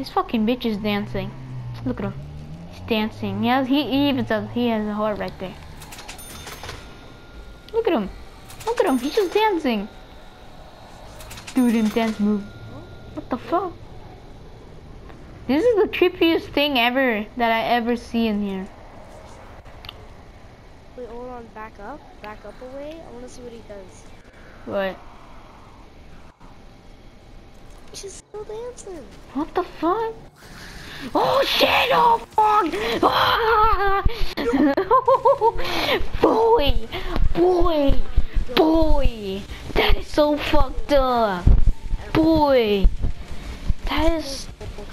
This fucking bitch is dancing. Look at him. He's dancing. He even does. He has a heart right there. Look at him. Look at him. He's just dancing. Do them dance move. What the fuck? This is the trippiest thing ever that I ever see in here. Wait, hold on. Back up a way. I want to see what he does. What? He's just still dancing. What the fuck? Oh shit! Oh fuck! Ah! Boy! Boy! Boy! That is so fucked up! Boy! That is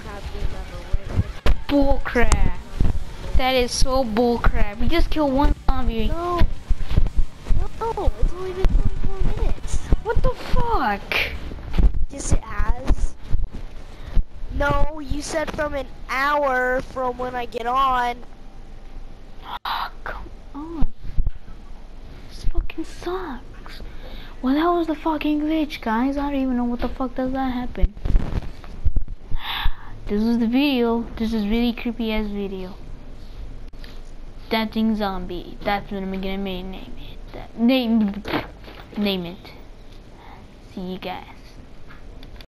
bullcrap. That is so bullcrap. We just killed one zombie. No! No! It's only been 24 minutes. What the fuck? Yes, it has. No, you said from an hour from when I get on. Oh, come on. This fucking sucks. Well, that was the fucking glitch, guys. I don't even know what the fuck does that happen. This was the video. This is really creepy ass video. Dancing zombie. That's what I'm gonna name it. Name it. See you guys.